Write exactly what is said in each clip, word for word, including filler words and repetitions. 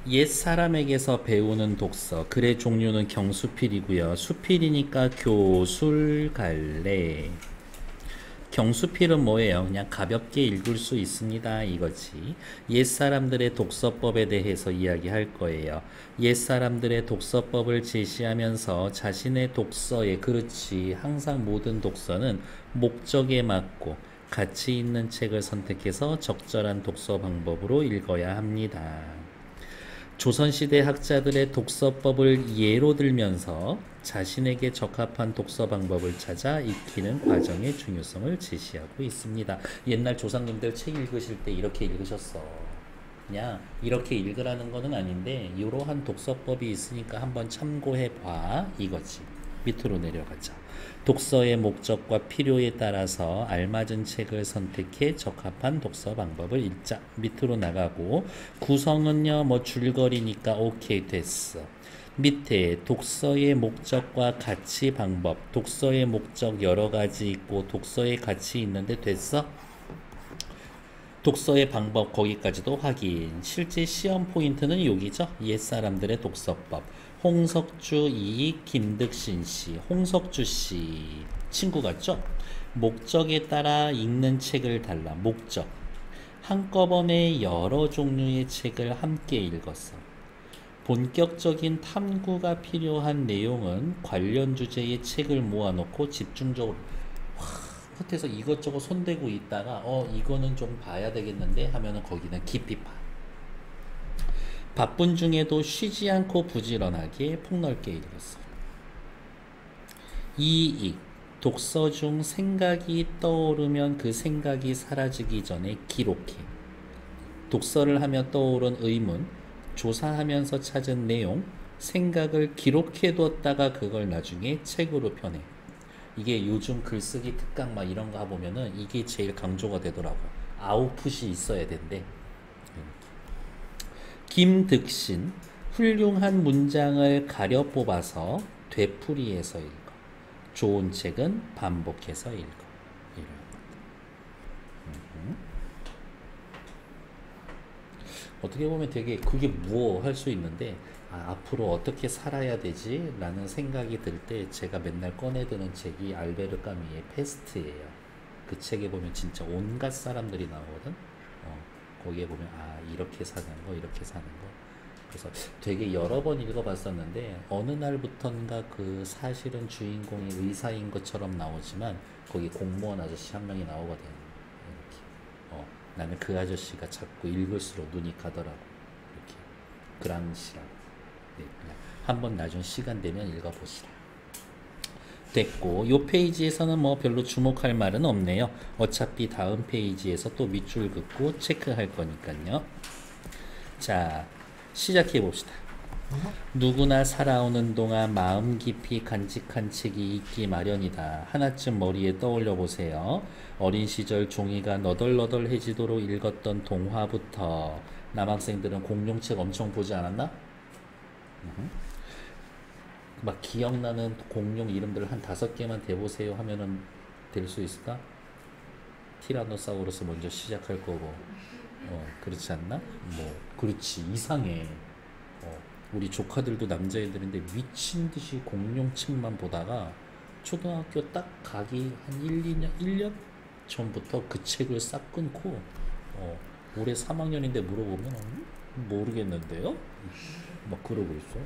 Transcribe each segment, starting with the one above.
옛사람에게서 배우는 독서. 글의 종류는 경수필이고요. 수필이니까 교술 갈래. 경수필은 뭐예요? 그냥 가볍게 읽을 수 있습니다 이거지. 옛사람들의 독서법에 대해서 이야기할 거예요. 옛사람들의 독서법을 제시하면서 자신의 독서에, 그렇지, 항상 모든 독서는 목적에 맞고 가치 있는 책을 선택해서 적절한 독서 방법으로 읽어야 합니다. 조선시대 학자들의 독서법을 예로 들면서 자신에게 적합한 독서 방법을 찾아 익히는 과정의 중요성을 제시하고 있습니다. 옛날 조상님들 책 읽으실 때 이렇게 읽으셨어. 그냥 이렇게 읽으라는 거는 아닌데 이러한 독서법이 있으니까 한번 참고해 봐 이거지. 밑으로 내려가자. 독서의 목적과 필요에 따라서 알맞은 책을 선택해 적합한 독서 방법을 읽자. 밑으로 나가고 구성은요 뭐 줄거리니까 오케이 됐어. 밑에 독서의 목적과 가치 방법. 독서의 목적 여러 가지 있고 독서의 가치 있는데 됐어? 독서의 방법 거기까지도 확인. 실제 시험 포인트는 여기죠. 옛사람들의 독서법. 홍석주, 이익, 김득신 씨. 홍석주 씨 친구 같죠? 목적에 따라 읽는 책을 달라. 목적. 한꺼번에 여러 종류의 책을 함께 읽었어. 본격적인 탐구가 필요한 내용은 관련 주제의 책을 모아놓고 집중적으로 끝에서 이것저것 손대고 있다가 어 이거는 좀 봐야 되겠는데 하면은 거기는 깊이 봐. 바쁜 중에도 쉬지 않고 부지런하게 폭넓게 읽었어. 이익. 독서 중 생각이 떠오르면 그 생각이 사라지기 전에 기록해. 독서를 하며 떠오른 의문, 조사하면서 찾은 내용, 생각을 기록해뒀다가 그걸 나중에 책으로 펴내. 이게 요즘 글쓰기 특강 막 이런 거 보면은 이게 제일 강조가 되더라고. 아웃풋이 있어야 된대. 김득신. 훌륭한 문장을 가려 뽑아서 되풀이해서 읽어. 좋은 책은 반복해서 읽어. 음. 어떻게 보면 되게 그게 무어 할 수 있는데 아, 앞으로 어떻게 살아야 되지? 라는 생각이 들 때 제가 맨날 꺼내드는 책이 알베르 까뮈의 페스트예요. 그 책에 보면 진짜 온갖 사람들이 나오거든. 어, 거기에 보면 아 이렇게 사는 거 이렇게 사는 거. 그래서 되게 여러 번 읽어봤었는데 어느 날부턴가 그 사실은 주인공이 의사인 것처럼 나오지만 거기 공무원 아저씨 한 명이 나오거든. 이렇게. 어, 나는 그 아저씨가 자꾸 읽을수록 눈이 가더라고. 이렇게. 그랑시라고. 네, 한번 나중 시간 되면 읽어보시라. 됐고 요 페이지에서는 뭐 별로 주목할 말은 없네요. 어차피 다음 페이지에서 또 밑줄 긋고 체크할 거니까요. 자 시작해 봅시다. 누구나 살아오는 동안 마음 깊이 간직한 책이 있기 마련이다. 하나쯤 머리에 떠올려 보세요. 어린 시절 종이가 너덜너덜해지도록 읽었던 동화부터. 남학생들은 공룡책 엄청 보지 않았나? 막 기억나는 공룡 이름들 한 다섯 개만 대보세요 하면은 될 수 있을까? 티라노사우루스 먼저 시작할 거고, 어 그렇지 않나? 뭐 그렇지 이상해. 어, 우리 조카들도 남자애들인데 미친 듯이 공룡 책만 보다가 초등학교 딱 가기 한 일, 이 년, 일 년 전부터 그 책을 싹 끊고 어, 올해 삼 학년인데 물어보면 음, 모르겠는데요? 막 그러고 있어.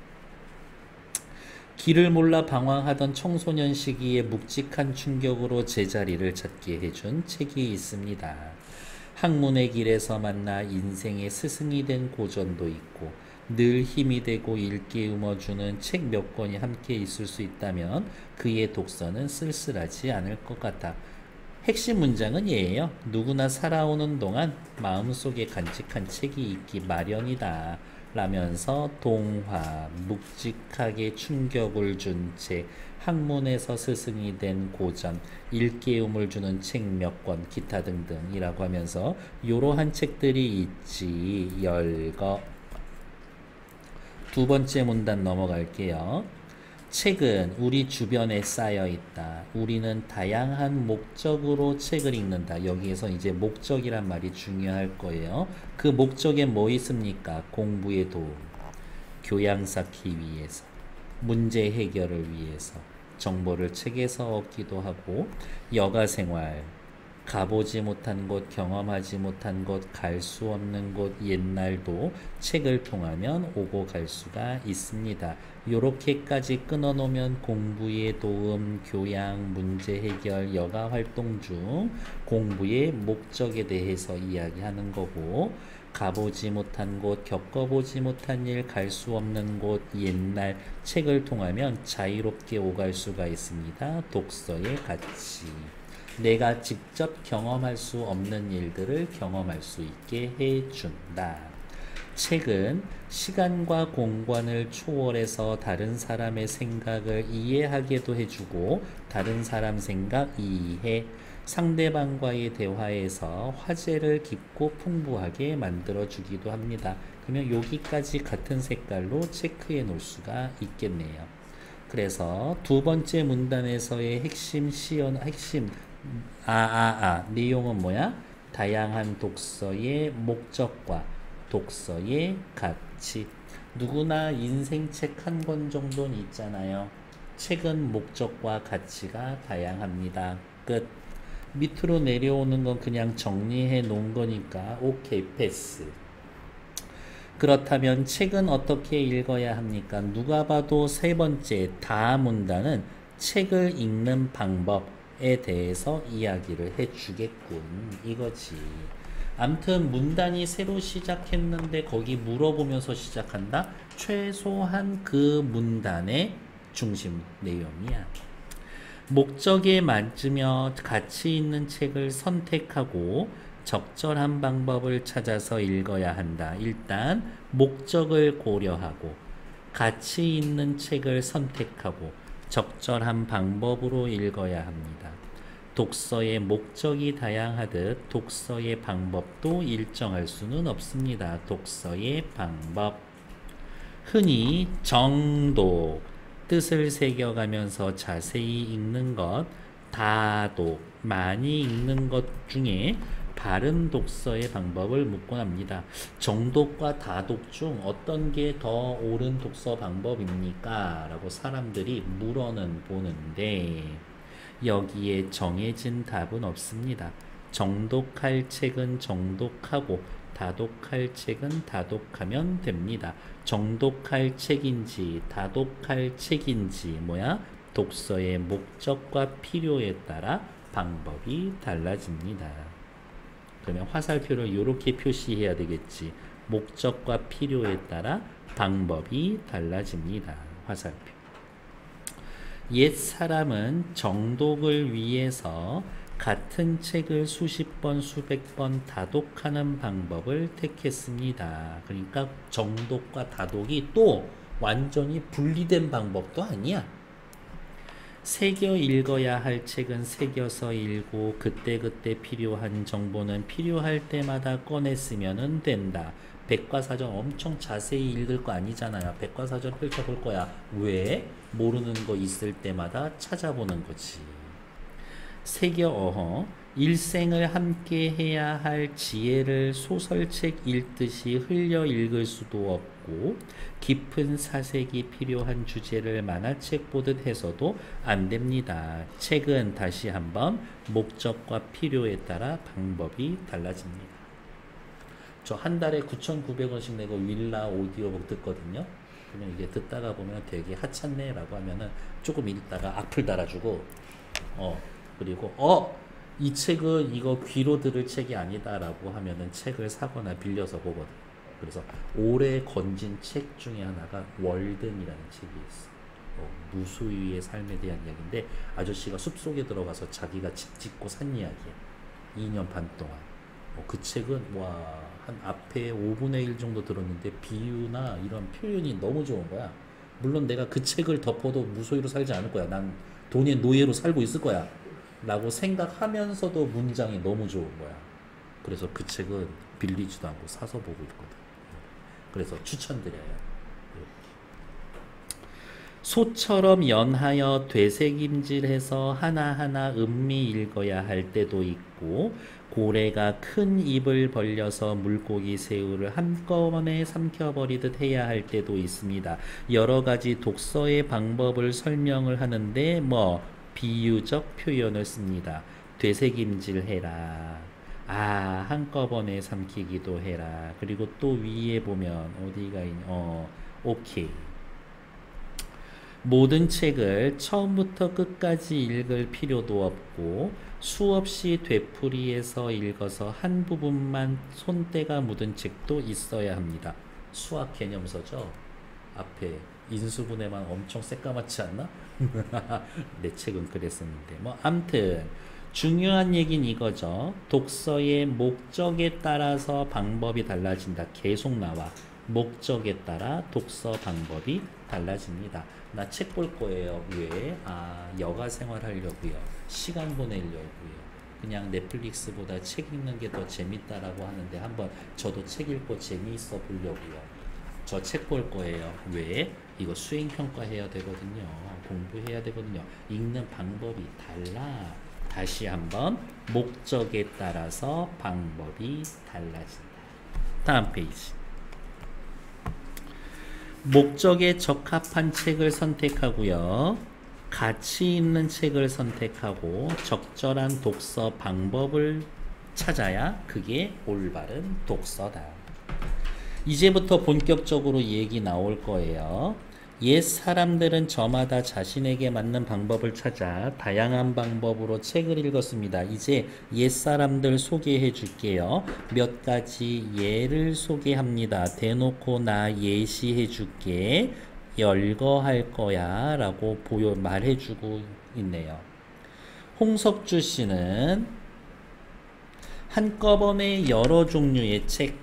길을 몰라 방황하던 청소년 시기에 묵직한 충격으로 제자리를 찾게 해준 책이 있습니다. 학문의 길에서 만나 인생의 스승이 된 고전도 있고 늘 힘이 되고 일깨움어주는 책 몇 권이 함께 있을 수 있다면 그의 독서는 쓸쓸하지 않을 것 같아. 핵심 문장은 얘예요. 누구나 살아오는 동안 마음속에 간직한 책이 있기 마련이다. 라면서 동화, 묵직하게 충격을 준 책, 학문에서 스승이 된 고전, 일깨움을 주는 책 몇 권, 기타 등등이라고 하면서 이러한 책들이 있지. 열거. 두 번째 문단 넘어갈게요. 책은 우리 주변에 쌓여 있다. 우리는 다양한 목적으로 책을 읽는다. 여기에서 이제 목적이란 말이 중요할 거예요. 그 목적에 뭐 있습니까? 공부에 도움, 교양 쌓기 위해서, 문제 해결을 위해서, 정보를 책에서 얻기도 하고, 여가 생활, 가보지 못한 곳, 경험하지 못한 곳, 갈 수 없는 곳, 옛날도 책을 통하면 오고 갈 수가 있습니다. 요렇게까지 끊어놓으면 공부에 도움, 교양, 문제 해결, 여가 활동 중 공부의 목적에 대해서 이야기하는 거고, 가보지 못한 곳, 겪어보지 못한 일, 갈 수 없는 곳, 옛날 책을 통하면 자유롭게 오갈 수가 있습니다. 독서의 가치. 내가 직접 경험할 수 없는 일들을 경험할 수 있게 해준다. 책은 시간과 공간을 초월해서 다른 사람의 생각을 이해하게도 해주고, 다른 사람 생각 이해, 상대방과의 대화에서 화제를 깊고 풍부하게 만들어주기도 합니다. 그러면 여기까지 같은 색깔로 체크해 놓을 수가 있겠네요. 그래서 두 번째 문단에서의 핵심 시연, 핵심 아아아 아, 아, 내용은 뭐야? 다양한 독서의 목적과 독서의 가치. 누구나 인생책 한 권 정도는 있잖아요. 책은 목적과 가치가 다양합니다. 끝. 밑으로 내려오는 건 그냥 정리해 놓은 거니까 오케이 패스. 그렇다면 책은 어떻게 읽어야 합니까? 누가 봐도 세 번째 다 문단은 책을 읽는 방법에 대해서 이야기를 해주겠군 이거지. 암튼 문단이 새로 시작했는데 거기 물어보면서 시작한다? 최소한 그 문단의 중심 내용이야. 목적에 맞으며 가치 있는 책을 선택하고 적절한 방법을 찾아서 읽어야 한다. 일단 목적을 고려하고 가치 있는 책을 선택하고 적절한 방법으로 읽어야 합니다. 독서의 목적이 다양하듯 독서의 방법도 일정할 수는 없습니다. 독서의 방법. 흔히 정독, 뜻을 새겨가면서 자세히 읽는 것, 다독, 많이 읽는 것 중에 바른 독서의 방법을 묻곤 합니다. 정독과 다독 중 어떤 게 더 옳은 독서 방법입니까? 라고 사람들이 물어는 보는데 여기에 정해진 답은 없습니다. 정독할 책은 정독하고 다독할 책은 다독하면 됩니다. 정독할 책인지 다독할 책인지 뭐야? 독서의 목적과 필요에 따라 방법이 달라집니다. 그러면 화살표를 이렇게 표시해야 되겠지. 목적과 필요에 따라 방법이 달라집니다. 화살표. 옛 사람은 정독을 위해서 같은 책을 수십 번, 수백 번 다독하는 방법을 택했습니다. 그러니까 정독과 다독이 또 완전히 분리된 방법도 아니야. 새겨 읽어야 할 책은 새겨서 읽고 그때그때 필요한 정보는 필요할 때마다 꺼내 쓰면 된다. 백과사전 엄청 자세히 읽을 거 아니잖아요. 백과사전 펼쳐볼 거야. 왜? 모르는 거 있을 때마다 찾아보는 거지. 새겨 어허. 일생을 함께 해야 할 지혜를 소설책 읽듯이 흘려 읽을 수도 없고 깊은 사색이 필요한 주제를 만화책 보듯 해서도 안 됩니다. 책은 다시 한번 목적과 필요에 따라 방법이 달라집니다. 저 한 달에 구천구백 원씩 내고 윌라 오디오북 듣거든요. 그러면 이게 듣다가 보면 되게 하찮네 라고 하면은 조금 읽다가 악플 달아주고 어 그리고 어 이 책은 이거 귀로 들을 책이 아니다 라고 하면은 책을 사거나 빌려서 보거든. 그래서 올해 건진 책 중에 하나가 월든이라는 책이 있어. 어, 무수유의 삶에 대한 이야기인데 아저씨가 숲속에 들어가서 자기가 집 짓고 산 이야기야. 이 년 반 동안. 어, 그 책은 와, 한 앞에 오분의 일 정도 들었는데 비유나 이런 표현이 너무 좋은 거야. 물론 내가 그 책을 덮어도 무소유로 살지 않을 거야. 난 돈의 노예로 살고 있을 거야 라고 생각하면서도 문장이 너무 좋은 거야. 그래서 그 책은 빌리지도 않고 사서 보고 있거든. 그래서 추천드려요. 소처럼 연하여 되새김질해서 하나하나 음미 읽어야 할 때도 있고, 고래가 큰 입을 벌려서 물고기 새우를 한꺼번에 삼켜버리듯 해야 할 때도 있습니다. 여러 가지 독서의 방법을 설명을 하는데 뭐 비유적 표현을 씁니다. 되새김질 해라. 아, 한꺼번에 삼키기도 해라. 그리고 또 위에 보면 어디가 있냐? 어, 오케이. 모든 책을 처음부터 끝까지 읽을 필요도 없고 수없이 되풀이해서 읽어서 한 부분만 손때가 묻은 책도 있어야 합니다. 수학 개념서죠. 앞에 인수분해만 엄청 새까맣지 않나? 내 책은 그랬었는데 뭐 암튼 중요한 얘기는 이거죠. 독서의 목적에 따라서 방법이 달라진다. 계속 나와. 목적에 따라 독서 방법이 달라집니다. 나 책 볼 거예요. 왜? 아, 여가 생활 하려고요. 시간 보내려고요. 그냥 넷플릭스보다 책 읽는 게 더 재밌다라고 하는데 한번 저도 책 읽고 재미있어 보려고요. 저 책 볼 거예요. 왜? 이거 수행평가 해야 되거든요. 공부해야 되거든요. 읽는 방법이 달라. 다시 한번 목적에 따라서 방법이 달라진다. 다음 페이지. 목적에 적합한 책을 선택하고요. 가치 있는 책을 선택하고 적절한 독서 방법을 찾아야 그게 올바른 독서다. 이제부터 본격적으로 얘기 나올 거예요. 옛 사람들은 저마다 자신에게 맞는 방법을 찾아 다양한 방법으로 책을 읽었습니다. 이제 옛 사람들 소개해 줄게요. 몇 가지 예를 소개합니다. 대놓고 나 예시해 줄게. 열거할 거야 라고 보여 말해 주고 있네요. 홍석주 씨는 한꺼번에 여러 종류의 책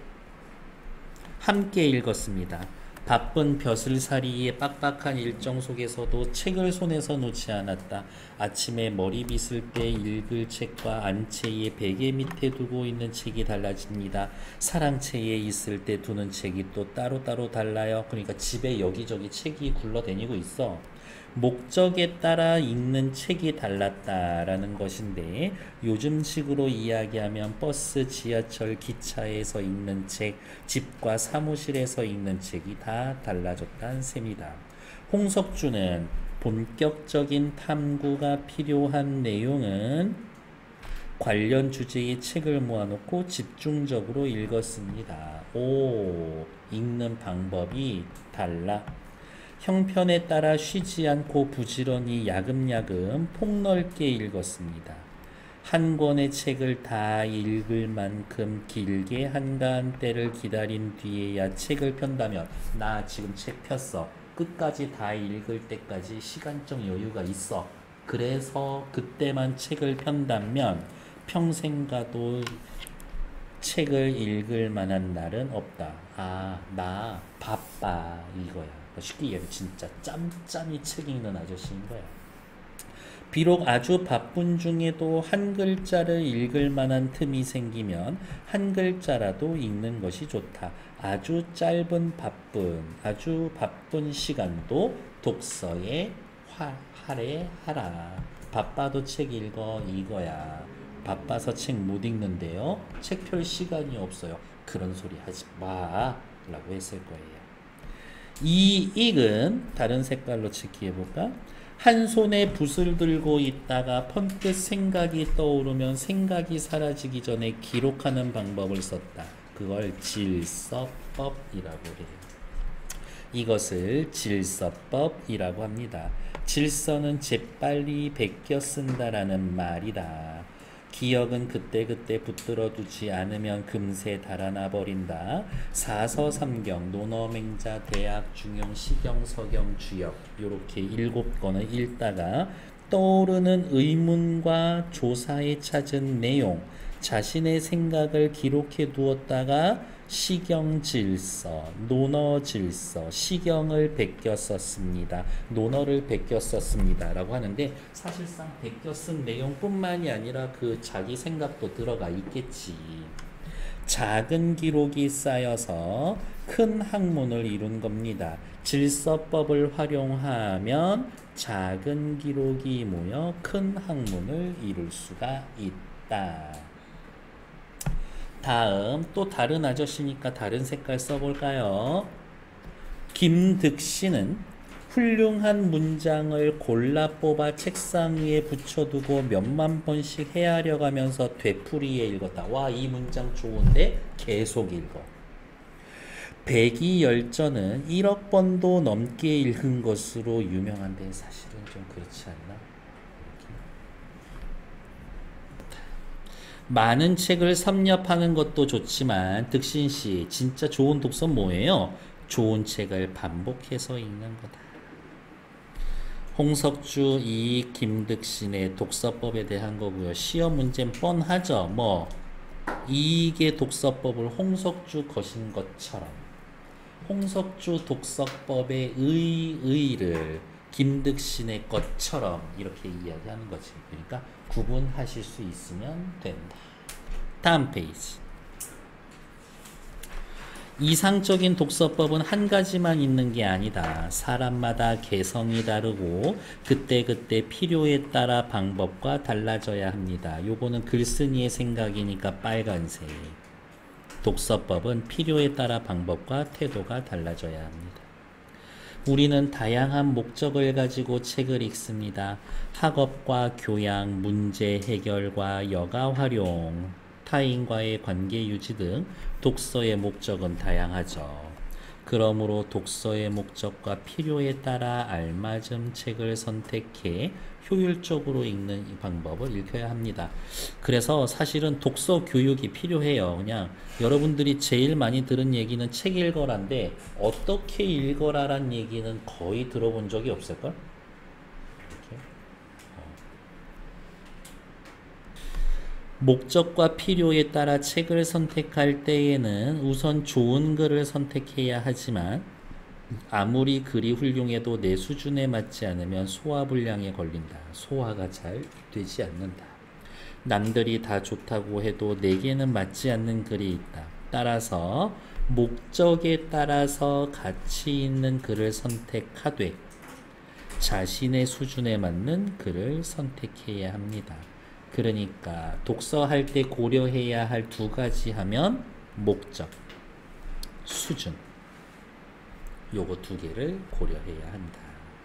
함께 읽었습니다. 바쁜 벼슬살이의 빡빡한 일정 속에서도 책을 손에서 놓지 않았다. 아침에 머리 빗을 때 읽을 책과 안채에 베개 밑에 두고 있는 책이 달라집니다. 사랑채에 있을 때 두는 책이 또 따로따로 달라요. 그러니까 집에 여기저기 책이 굴러다니고 있어. 목적에 따라 읽는 책이 달랐다라는 것인데 요즘식으로 이야기하면 버스, 지하철, 기차에서 읽는 책, 집과 사무실에서 읽는 책이 다 달라졌다는 셈이다. 홍석주는 본격적인 탐구가 필요한 내용은 관련 주제의 책을 모아놓고 집중적으로 읽었습니다. 오, 읽는 방법이 달라. 형편에 따라 쉬지 않고 부지런히 야금야금 폭넓게 읽었습니다. 한 권의 책을 다 읽을 만큼 길게 한가한 때를 기다린 뒤에야 책을 편다면 나 지금 책 폈어. 끝까지 다 읽을 때까지 시간적 여유가 있어. 그래서 그때만 책을 편다면 평생 가도 책을 읽을 만한 날은 없다. 아, 나 바빠 이거야. 쉽게 얘기하면 진짜 짬짬이 책 읽는 아저씨인 거야. 비록 아주 바쁜 중에도 한 글자를 읽을 만한 틈이 생기면 한 글자라도 읽는 것이 좋다. 아주 짧은 바쁜, 아주 바쁜 시간도 독서에 화, 할애하라. 바빠도 책 읽어 이거야. 바빠서 책 못 읽는데요. 책 펼 시간이 없어요. 그런 소리 하지 마 라고 했을 거예요. 이 익은 다른 색깔로 체크해볼까? 한 손에 붓을 들고 있다가 번뜩 생각이 떠오르면 생각이 사라지기 전에 기록하는 방법을 썼다. 그걸 질서법이라고 해요. 이것을 질서법이라고 합니다. 질서는 재빨리 베껴 쓴다라는 말이다. 기억은 그때그때 붙들어 두지 않으면 금세 달아나 버린다. 사서삼경, 논어맹자, 대학, 중용, 시경, 서경, 주역 이렇게 일곱 권을 읽다가 떠오르는 의문과 조사에 찾은 내용, 자신의 생각을 기록해 두었다가 시경질서, 논어질서, 시경을 베껴 썼습니다. 논어를 베껴 썼습니다. 라고 하는데 사실상 베껴 쓴 내용뿐만이 아니라 그 자기 생각도 들어가 있겠지. 작은 기록이 쌓여서 큰 학문을 이룬 겁니다. 질서법을 활용하면 작은 기록이 모여 큰 학문을 이룰 수가 있다. 다음 또 다른 아저씨니까 다른 색깔 써볼까요? 김득신은 훌륭한 문장을 골라 뽑아 책상 위에 붙여두고 몇만 번씩 헤아려 가면서 되풀이해 읽었다. 와, 이 문장 좋은데 계속 읽어. 백이열전은 일억 번도 넘게 읽은 것으로 유명한데 사실은 좀 그렇지 않나? 많은 책을 섭렵하는 것도 좋지만 득신씨 진짜 좋은 독서 뭐예요? 좋은 책을 반복해서 읽는 거다. 홍석주, 이익, 김득신의 독서법에 대한 거고요. 시험 문제는 뻔하죠. 뭐 이익의 독서법을 홍석주 거신 것처럼 홍석주 독서법의 의, 의를 김득신의 것처럼 이렇게 이야기하는 거지. 그러니까 구분하실 수 있으면 된다. 다음 페이지. 이상적인 독서법은 한 가지만 있는 게 아니다. 사람마다 개성이 다르고 그때그때 필요에 따라 방법과 달라져야 합니다. 요거는 글쓴이의 생각이니까 빨간색. 독서법은 필요에 따라 방법과 태도가 달라져야 합니다. 우리는 다양한 목적을 가지고 책을 읽습니다. 학업과 교양, 문제 해결과 여가 활용, 타인과의 관계 유지 등 독서의 목적은 다양하죠. 그러므로 독서의 목적과 필요에 따라 알맞은 책을 선택해 효율적으로 읽는 이 방법을 읽어야 합니다. 그래서 사실은 독서 교육이 필요해요. 그냥 여러분들이 제일 많이 들은 얘기는 책 읽어라인데 어떻게 읽어라란 얘기는 거의 들어본 적이 없을걸? 목적과 필요에 따라 책을 선택할 때에는 우선 좋은 글을 선택해야 하지만 아무리 글이 훌륭해도 내 수준에 맞지 않으면 소화불량에 걸린다. 소화가 잘 되지 않는다. 남들이 다 좋다고 해도 내게는 맞지 않는 글이 있다. 따라서 목적에 따라서 가치 있는 글을 선택하되 자신의 수준에 맞는 글을 선택해야 합니다. 그러니까 독서할 때 고려해야 할 두 가지 하면 목적, 수준, 요거 두 개를 고려해야 한다.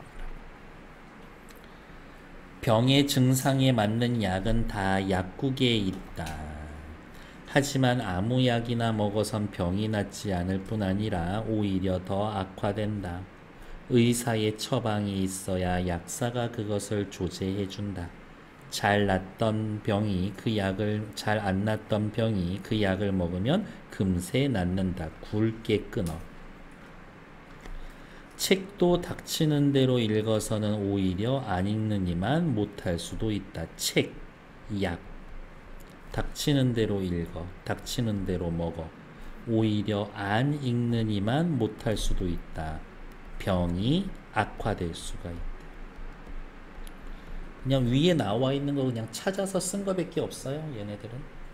병의 증상에 맞는 약은 다 약국에 있다. 하지만 아무 약이나 먹어선 병이 낫지 않을 뿐 아니라 오히려 더 악화된다. 의사의 처방이 있어야 약사가 그것을 조제해 준다. 잘 낫던 병이 그 약을 잘 안 낫던 병이 그 약을 먹으면 금세 낫는다. 굵게 끊어. 책도 닥치는 대로 읽어서는 오히려 안 읽느니만 못할 수도 있다. 책, 약. 닥치는 대로 읽어. 닥치는 대로 먹어. 오히려 안 읽느니만 못할 수도 있다. 병이 악화될 수가 있다. 그냥 위에 나와 있는 거 그냥 찾아서 쓴 거밖에 없어요. 얘네들은.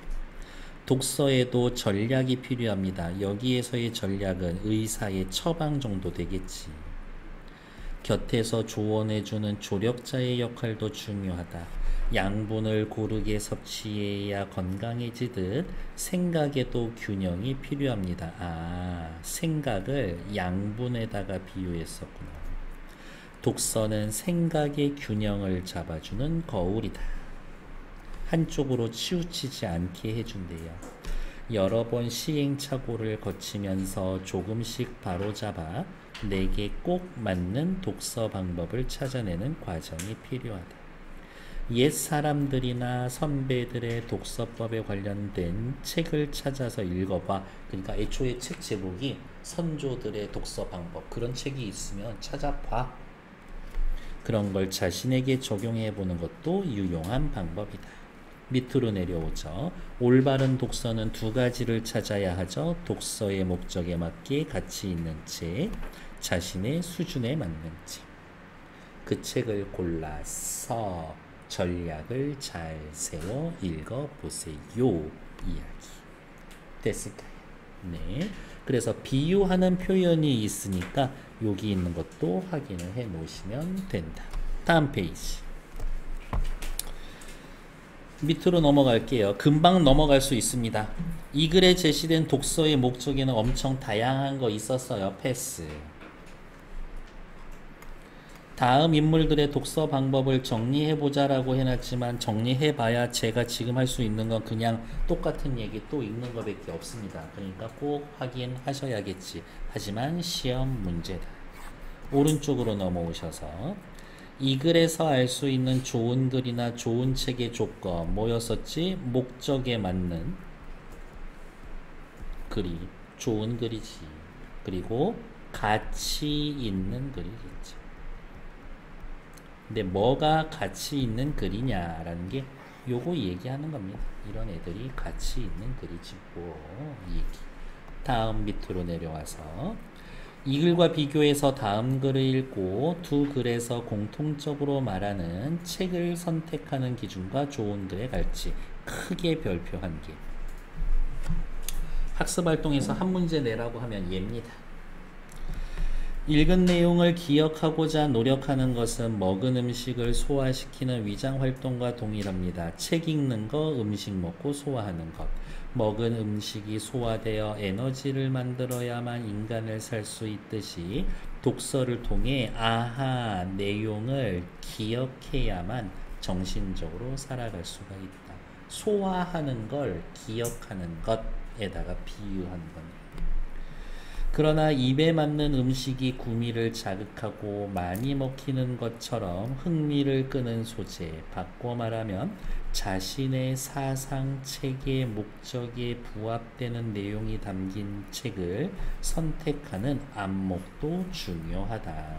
독서에도 전략이 필요합니다. 여기에서의 전략은 의사의 처방 정도 되겠지. 곁에서 조언해주는 조력자의 역할도 중요하다. 양분을 고르게 섭취해야 건강해지듯 생각에도 균형이 필요합니다. 아, 생각을 양분에다가 비유했었구나. 독서는 생각의 균형을 잡아주는 거울이다. 한쪽으로 치우치지 않게 해준대요. 여러 번 시행착오를 거치면서 조금씩 바로잡아 내게 꼭 맞는 독서 방법을 찾아내는 과정이 필요하다. 옛 사람들이나 선배들의 독서법에 관련된 책을 찾아서 읽어봐. 그러니까 애초에 책 제목이 선조들의 독서 방법, 그런 책이 있으면 찾아봐. 그런 걸 자신에게 적용해 보는 것도 유용한 방법이다. 밑으로 내려오죠. 올바른 독서는 두 가지를 찾아야 하죠. 독서의 목적에 맞게 가치 있는 책, 자신의 수준에 맞는 책. 그 책을 골라서 전략을 잘 세워 읽어보세요. 이야기 됐을까요? 네. 그래서 비유하는 표현이 있으니까 여기 있는 것도 확인을 해 놓으시면 된다. 다음 페이지. 밑으로 넘어갈게요. 금방 넘어갈 수 있습니다. 이 글에 제시된 독서의 목적에는 엄청 다양한 거 있었어요. 패스. 다음 인물들의 독서 방법을 정리해보자 라고 해놨지만 정리해봐야 제가 지금 할 수 있는 건 그냥 똑같은 얘기 또 읽는 것밖에 없습니다. 그러니까 꼭 확인하셔야겠지. 하지만 시험 문제다. 오른쪽으로 넘어오셔서 이 글에서 알 수 있는 좋은 글이나 좋은 책의 조건 뭐였었지? 목적에 맞는 글이 좋은 글이지. 그리고 가치 있는 글이겠지. 근데 뭐가 가치 있는 글이냐라는 게 요거 얘기하는 겁니다. 이런 애들이 가치 있는 글이지 뭐 얘기. 다음 밑으로 내려와서 이 글과 비교해서 다음 글을 읽고 두 글에서 공통적으로 말하는 책을 선택하는 기준과 좋은 글의 가치 크게 별표 한 개. 학습활동에서 한 문제 내라고 하면 얘입니다. 읽은 내용을 기억하고자 노력하는 것은 먹은 음식을 소화시키는 위장활동과 동일합니다. 책 읽는 거, 음식 먹고 소화하는 것. 먹은 음식이 소화되어 에너지를 만들어야만 인간을 살 수 있듯이 독서를 통해 아하 내용을 기억해야만 정신적으로 살아갈 수가 있다. 소화하는 걸 기억하는 것에다가 비유한 겁니다. 그러나 입에 맞는 음식이 구미를 자극하고 많이 먹히는 것처럼 흥미를 끄는 소재, 바꿔 말하면 자신의 사상, 체계, 목적에 부합되는 내용이 담긴 책을 선택하는 안목도 중요하다.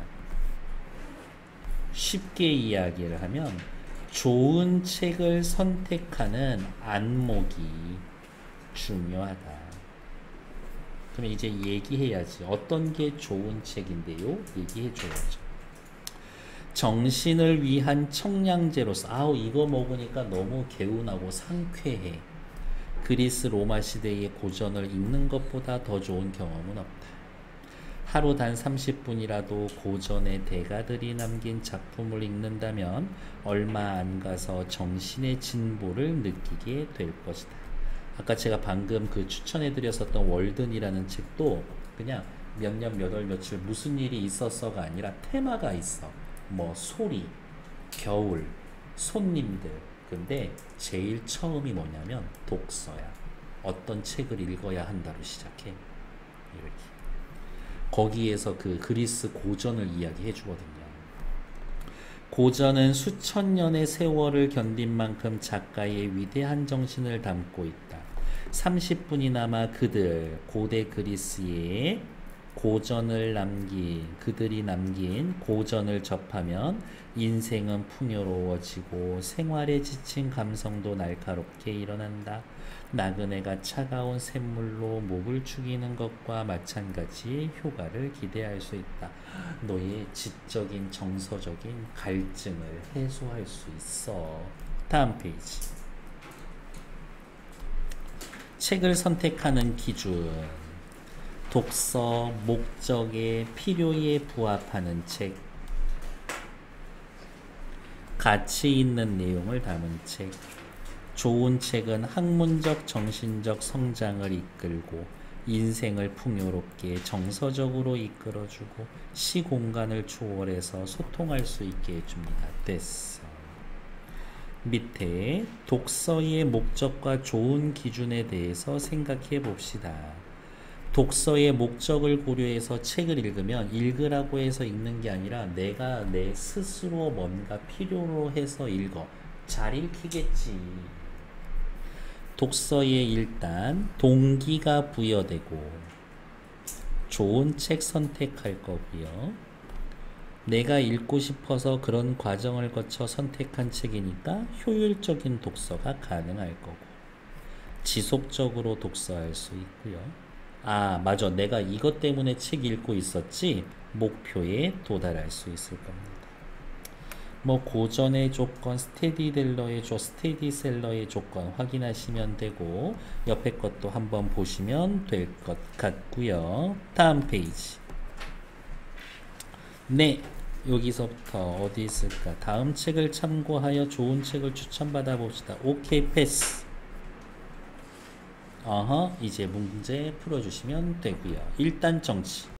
쉽게 이야기를 하면 좋은 책을 선택하는 안목이 중요하다. 그럼 이제 얘기해야지. 어떤 게 좋은 책인데요? 얘기해줘야죠. 정신을 위한 청량제로서 아우 이거 먹으니까 너무 개운하고 상쾌해. 그리스 로마 시대의 고전을 읽는 것보다 더 좋은 경험은 없다. 하루 단 삼십 분이라도 고전의 대가들이 남긴 작품을 읽는다면 얼마 안 가서 정신의 진보를 느끼게 될 것이다. 아까 제가 방금 그 추천해드렸었던 월든이라는 책도 그냥 몇 년 몇 월 며칠 무슨 일이 있었어가 아니라 테마가 있어. 뭐 소리, 겨울, 손님들. 근데 제일 처음이 뭐냐면 독서야. 어떤 책을 읽어야 한다로 시작해. 이렇게. 거기에서 그 그리스 고전을 이야기해 주거든요. 고전은 수천 년의 세월을 견딘 만큼 작가의 위대한 정신을 담고 있다. 삼십 분이나마 그들 고대 그리스의 고전을 남긴 그들이 남긴 고전을 접하면 인생은 풍요로워지고 생활에 지친 감성도 날카롭게 일어난다. 나그네가 차가운 샘물로 목을 축이는 것과 마찬가지의 효과를 기대할 수 있다. 너의 지적인 정서적인 갈증을 해소할 수 있어. 다음 페이지. 책을 선택하는 기준. 독서 목적에 필요에 부합하는 책. 가치 있는 내용을 담은 책. 좋은 책은 학문적 정신적 성장을 이끌고 인생을 풍요롭게 정서적으로 이끌어주고 시공간을 초월해서 소통할 수 있게 해줍니다. 됐어. 밑에 독서의 목적과 좋은 기준에 대해서 생각해 봅시다. 독서의 목적을 고려해서 책을 읽으면 읽으라고 해서 읽는 게 아니라 내가 내 스스로 뭔가 필요로 해서 읽어. 잘 읽히겠지. 독서에 일단 동기가 부여되고 좋은 책 선택할 거고요. 내가 읽고 싶어서 그런 과정을 거쳐 선택한 책이니까 효율적인 독서가 가능할 거고 지속적으로 독서할 수 있고요. 아 맞아 내가 이것 때문에 책 읽고 있었지 목표에 도달할 수 있을 겁니다. 뭐 고전의 조건, 스테디셀러의 조, 스테디셀러의 조건 확인하시면 되고 옆에 것도 한번 보시면 될 것 같고요. 다음 페이지. 네, 여기서부터 어디 있을까? 다음 책을 참고하여 좋은 책을 추천받아 봅시다. 오케이, 패스. 어허, 이제 문제 풀어주시면 되고요. 일단 정치.